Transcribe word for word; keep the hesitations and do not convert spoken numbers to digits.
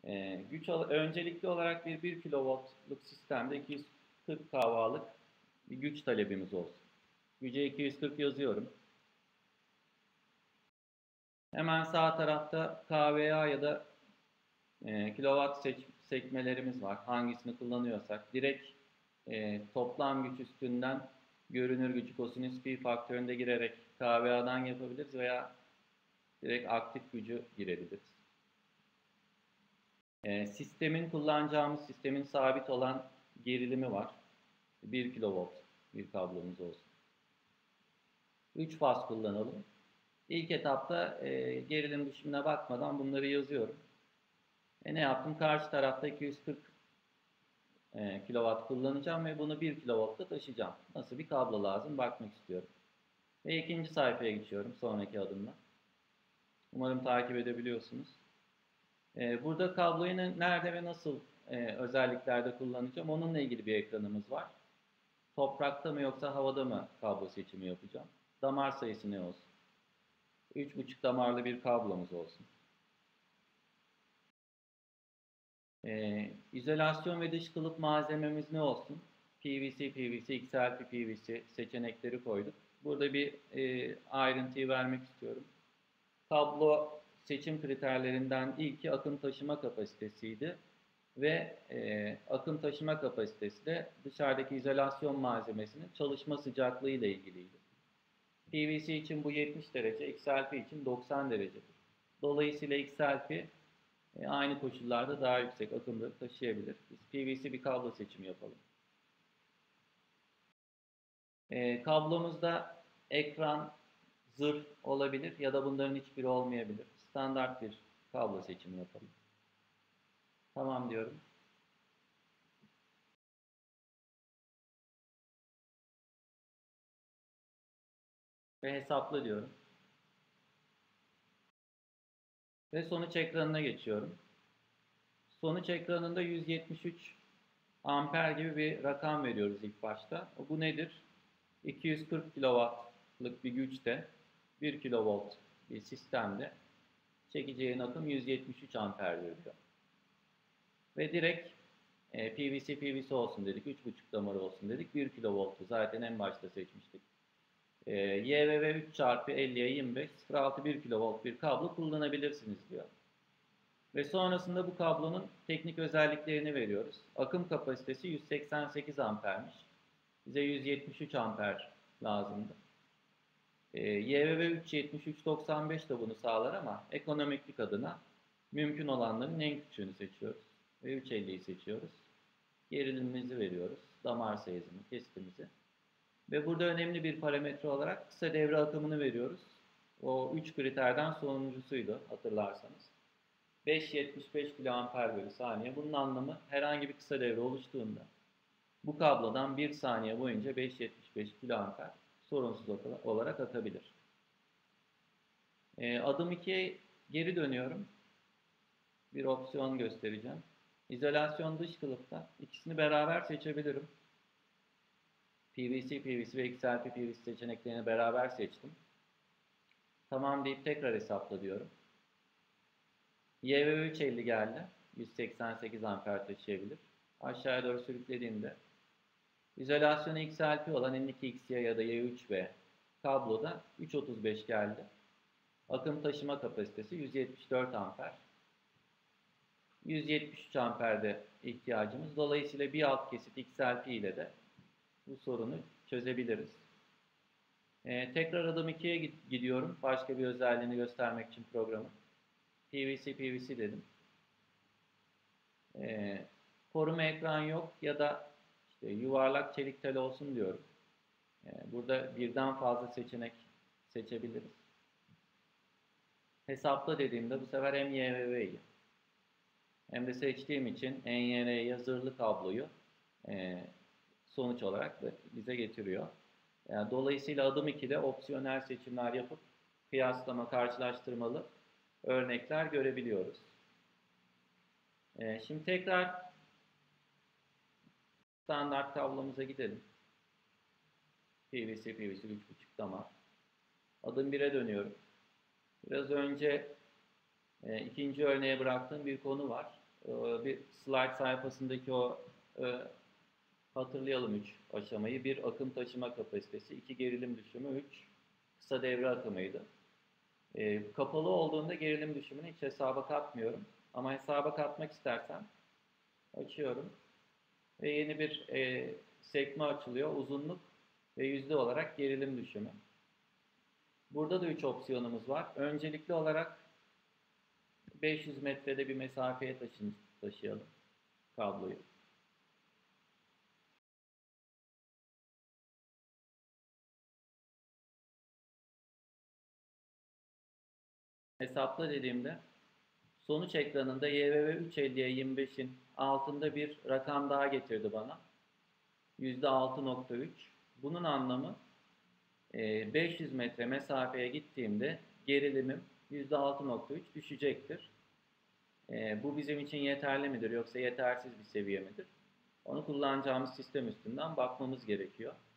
Ee, güç öncelikli olarak bir bir kilovoltluk sistemde iki yüz kırk kW'lık bir güç talebimiz olsun. Güce iki yüz kırk yazıyorum. Hemen sağ tarafta kVA ya da e, kilowatt seç, sekmelerimiz var. Hangisini kullanıyorsak. Direkt e, toplam güç üstünden görünür gücü kosinüs pi faktöründe girerek kVA'dan yapabiliriz veya direkt aktif gücü girebiliriz. E, sistemin kullanacağımız sistemin sabit olan gerilimi var. bir kilovolt bir kablomuz olsun. üç faz kullanalım. İlk etapta e, gerilim düşümüne bakmadan bunları yazıyorum. E ne yaptım? Karşı tarafta iki yüz kırk e, kilowatt kullanacağım ve bunu bir kilovoltla taşıyacağım. Nasıl bir kablo lazım bakmak istiyorum. Ve ikinci sayfaya geçiyorum sonraki adımla. Umarım takip edebiliyorsunuz. E, burada kabloyu nerede ve nasıl e, özelliklerde kullanacağım onunla ilgili bir ekranımız var. Toprakta mı yoksa havada mı kablo seçimi yapacağım. Damar sayısı ne olsun? üç buçuk damarlı bir kablomuz olsun. Ee, izolasyon ve dış kılıf malzememiz ne olsun? P V C, P V C, X L P P V C seçenekleri koyduk. Burada bir e, ayrıntıyı vermek istiyorum. Kablo seçim kriterlerinden ilki akım taşıma kapasitesiydi. Ve e, akım taşıma kapasitesi de dışarıdaki izolasyon malzemesinin çalışma sıcaklığı ile ilgiliydi. P V C için bu yetmiş derece, X L P için doksan derecedir. Dolayısıyla X L P e, aynı koşullarda daha yüksek akımları taşıyabilir. Biz P V C bir kablo seçimi yapalım. E, kablomuzda ekran, zırh olabilir ya da bunların hiçbiri olmayabilir. Standart bir kablo seçimi yapalım. Tamam diyorum. Ve hesapla diyorum. Ve sonuç ekranına geçiyorum. Sonuç ekranında yüz yetmiş üç amper gibi bir rakam veriyoruz ilk başta. Bu nedir? iki yüz kırk kilowattlık bir güçte bir kilovolt bir sistemde çekeceğin akım yüz yetmiş üç amper veriyor. Ve direkt e, P V C P V C olsun dedik. üç buçuk damarı olsun dedik. bir kilovoltu zaten en başta seçmiştik. E, Y V V üç çarpı elliye yirmi beş sıfır virgül altı bir kilovolt bir kablo kullanabilirsiniz diyor. Ve sonrasında bu kablonun teknik özelliklerini veriyoruz. Akım kapasitesi yüz seksen sekiz ampermiş. Bize yüz yetmiş üç amper lazımdı. E, Y V V üç yetmiş üç doksan beş de bunu sağlar ama ekonomiklik adına mümkün olanların en küçüğünü seçiyoruz. Ve üç elliyi seçiyoruz. Gerilimimizi veriyoruz. Damar sayısını, kesitimizi. Ve burada önemli bir parametre olarak kısa devre akımını veriyoruz. O üç kriterden sonuncusuydu hatırlarsanız. beş virgül yetmiş beş kiloamper bölü saniye. Bunun anlamı herhangi bir kısa devre oluştuğunda bu kablodan bir saniye boyunca beş virgül yetmiş beş kiloamper sorunsuz olarak akabilir. E, adım ikiye geri dönüyorum. Bir opsiyon göstereceğim. İzolasyon dış kılıfta ikisini beraber seçebilirim. P V C, P V C ve X L P P V C seçeneklerini beraber seçtim. Tamam deyip tekrar hesapla diyorum. Y V V üç elli geldi. yüz seksen sekiz amper taşıyabilir. Aşağıya doğru sürüklediğimde izolasyonu X L P olan N iki X Y ya da Y üç V kabloda üç virgül otuz beş geldi. Akım taşıma kapasitesi yüz yetmiş dört amper. yüz yetmiş üç amperde ihtiyacımız. Dolayısıyla bir alt kesit X L P ile de bu sorunu çözebiliriz. Ee, tekrar adım ikiye gidiyorum. Başka bir özelliğini göstermek için programın. P V C, P V C dedim. Ee, koruma ekran yok ya da işte yuvarlak çelik tel olsun diyorum. Ee, burada birden fazla seçenek seçebiliriz. Hesapla dediğimde bu sefer hem Y V V'yi hem de seçtiğim için N Y R'ye zırhlı kabloyu e, sonuç olarak da bize getiriyor. Yani dolayısıyla adım ikide opsiyonel seçimler yapıp kıyaslama, karşılaştırmalı örnekler görebiliyoruz. E, şimdi tekrar standart kablomuza gidelim. P V C, P V C üç buçuk damar. Adım bire dönüyorum. Biraz önce e, ikinci örneğe bıraktığım bir konu var. e, bir slide sayfasındaki o e, hatırlayalım üç aşamayı. Bir akım taşıma kapasitesi, iki gerilim düşümü, üç kısa devre akımıydı. E, kapalı olduğunda gerilim düşümünü hiç hesaba katmıyorum. Ama hesaba katmak istersem açıyorum. Ve yeni bir e, sekme açılıyor. Uzunluk ve yüzde olarak gerilim düşümü. Burada da üç opsiyonumuz var. Öncelikli olarak beş yüz metrede bir mesafeye taşın, taşıyalım kabloyu. Hesapla dediğimde sonuç ekranında Y V V üç yüz elliye yirmi beşin altında bir rakam daha getirdi bana. yüzde altı nokta üç. Bunun anlamı beş yüz metre mesafeye gittiğimde gerilimim yüzde altı nokta üç düşecektir. Bu bizim için yeterli midir yoksa yetersiz bir seviye midir? Onu kullanacağımız sistem üstünden bakmamız gerekiyor.